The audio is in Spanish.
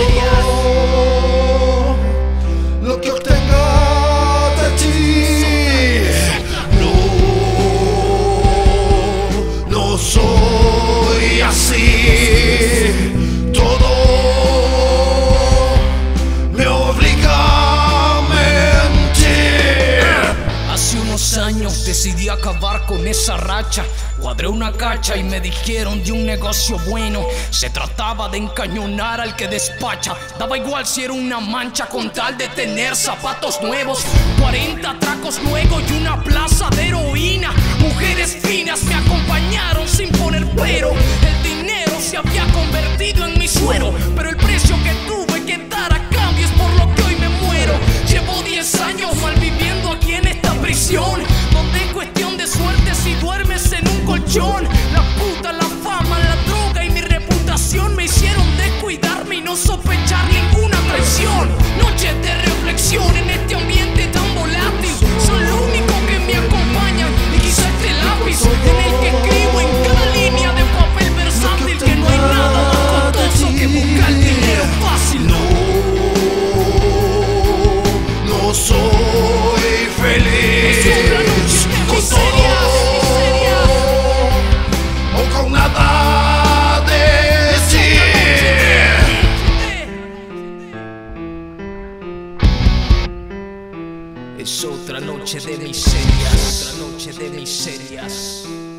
lo que obtenga de ti. No soy así. Todo me obliga a mentir. Hace unos años decidí acabar con esa racha. Cuadré una cacha y me dijeron de un negocio bueno. Se trataba de encañonar al que despacha. Daba igual si era una mancha con tal de tener zapatos nuevos. 40 atracos luego y una plaza de heroína. Mujeres finas me acompañaron sin poner pero. El dinero se había convertido en mi suero, pero el precio que tuve que dar a cambio es por lo que hoy me muero. Llevo 10 años malviviendo aquí en esta prisión, donde es cuestión de suerte si duermes en un colchón. La puta, la fama, la droga y mi reputación me hicieron descuidarme y no sospechar ninguna traición. Noches de reflexión en este ambiente tan volátil son lo único que me acompañan, y quizá este lápiz en el que escribo en cada línea de papel versátil que no hay nada más costoso que buscar el dinero fácil. No soy feliz con todo o con nada de ti. Es otra noche de miserias, otra noche de miserias.